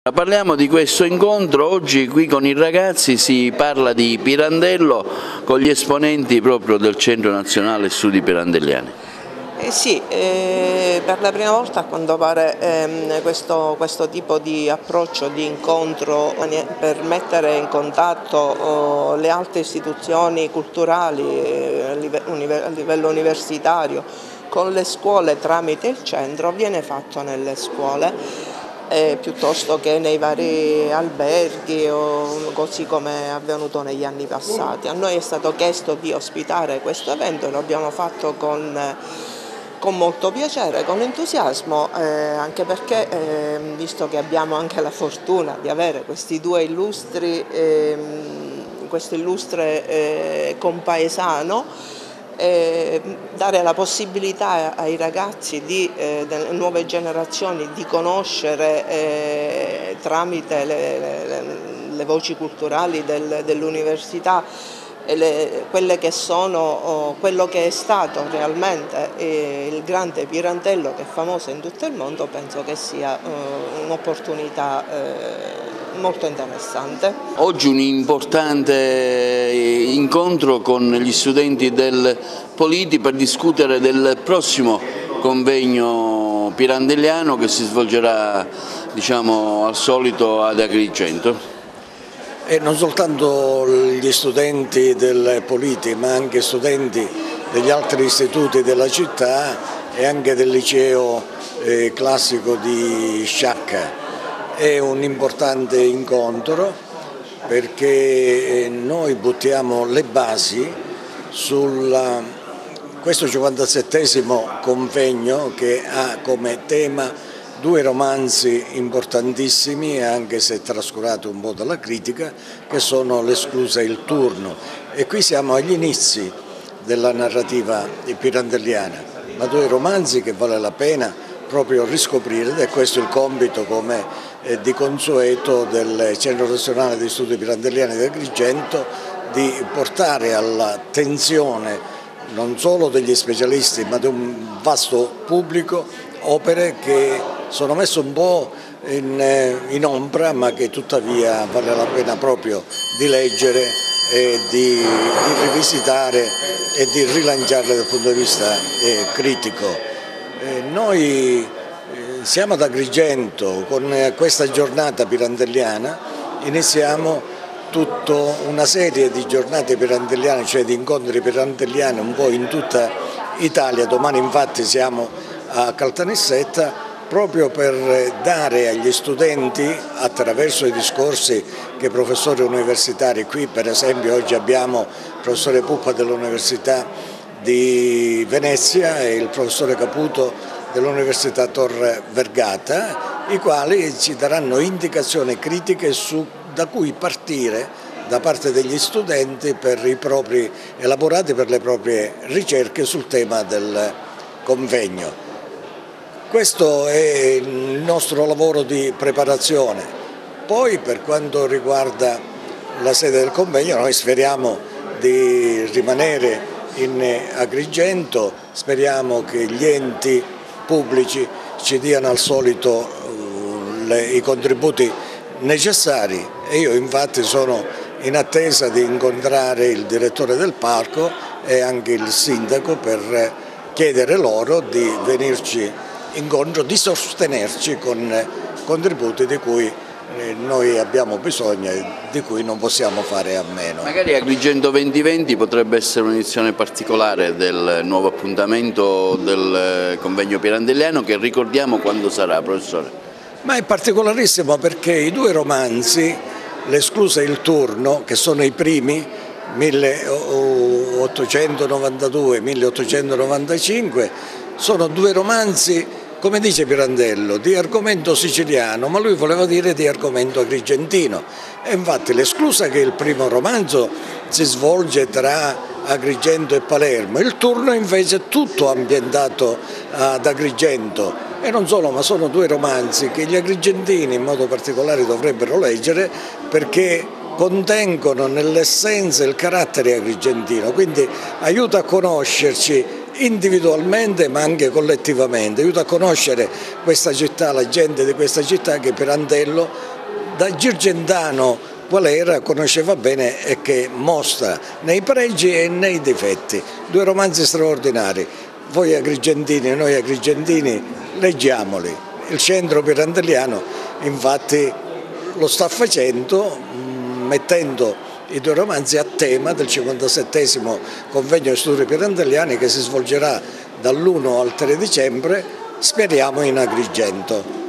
Parliamo di questo incontro, oggi qui con i ragazzi si parla di Pirandello con gli esponenti proprio del Centro Nazionale Studi Pirandelliani. Sì, per la prima volta a quanto pare questo tipo di approccio, di incontro per mettere in contatto le altre istituzioni culturali a livello universitario con le scuole tramite il centro viene fatto nelle scuole. Piuttosto che nei vari alberghi o così come è avvenuto negli anni passati. A noi è stato chiesto di ospitare questo evento e lo abbiamo fatto con molto piacere, con entusiasmo, anche perché visto che abbiamo anche la fortuna di avere questi due questo illustre compaesano, dare la possibilità ai ragazzi delle nuove generazioni di conoscere tramite le voci culturali dell'università quello che è stato realmente il grande Pirandello, che è famoso in tutto il mondo. Penso che sia un'opportunità molto interessante. Oggi un importante incontro con gli studenti del Politi per discutere del prossimo convegno pirandelliano che si svolgerà, diciamo, al solito ad Agrigento. E non soltanto gli studenti del Politi, ma anche studenti degli altri istituti della città e anche del liceo classico di Sciacca. È un importante incontro perché noi buttiamo le basi su questo 57° convegno che ha come tema due romanzi importantissimi, anche se trascurati un po' dalla critica, che sono L'Esclusa e Il Turno. E qui siamo agli inizi della narrativa pirandelliana, ma due romanzi che vale la pena proprio riscoprire, ed è questo il compito, come di consueto, del Centro Nazionale di Studi Pirandelliani di Agrigento, di portare all'attenzione non solo degli specialisti ma di un vasto pubblico opere che sono messe un po' in ombra, ma che tuttavia vale la pena proprio di leggere e di rivisitare e di rilanciarle dal punto di vista critico. Noi siamo ad Agrigento con questa giornata pirandelliana, iniziamo tutta una serie di giornate pirandelliane, cioè di incontri pirandelliani un po' in tutta Italia. Domani infatti siamo a Caltanissetta, proprio per dare agli studenti, attraverso i discorsi che i professori universitari, qui per esempio oggi abbiamo il professore Puppa dell'Università di Venezia e il professore Caputo dell'Università Tor Vergata, i quali ci daranno indicazioni critiche da cui partire da parte degli studenti per i propri elaborati, per le proprie ricerche sul tema del convegno. Questo è il nostro lavoro di preparazione. Poi, per quanto riguarda la sede del convegno, noi speriamo di rimanere in Agrigento, speriamo che gli enti pubblici ci diano al solito i contributi necessari, e io infatti sono in attesa di incontrare il direttore del parco e anche il sindaco per chiedere loro di venirci incontro, di sostenerci con contributi di cui noi abbiamo bisogno e di cui non possiamo fare a meno. Magari Agrigento 2020 potrebbe essere un'edizione particolare del nuovo appuntamento del convegno pirandelliano, che ricordiamo quando sarà, professore? Ma è particolarissimo perché i due romanzi, L'Esclusa e Il Turno, che sono i primi, 1892-1895, sono due romanzi, come dice Pirandello, di argomento siciliano, ma lui voleva dire di argomento agrigentino. E infatti L'Esclusa, che è il primo romanzo, si svolge tra Agrigento e Palermo, Il Turno invece è tutto ambientato ad Agrigento. E non solo, ma sono due romanzi che gli agrigentini in modo particolare dovrebbero leggere, perché contengono nell'essenza il carattere agrigentino, quindi aiuta a conoscerci individualmente ma anche collettivamente, aiuta a conoscere questa città, la gente di questa città, che Pirandello da girgentano qual era, conosceva bene e che mostra nei pregi e nei difetti. Due romanzi straordinari, voi agrigentini e noi agrigentini leggiamoli. Il centro pirandelliano infatti lo sta facendo mettendo i due romanzi a tema del 57° convegno studi pirandelliani che si svolgerà dall'1 al 3 dicembre, speriamo in Agrigento.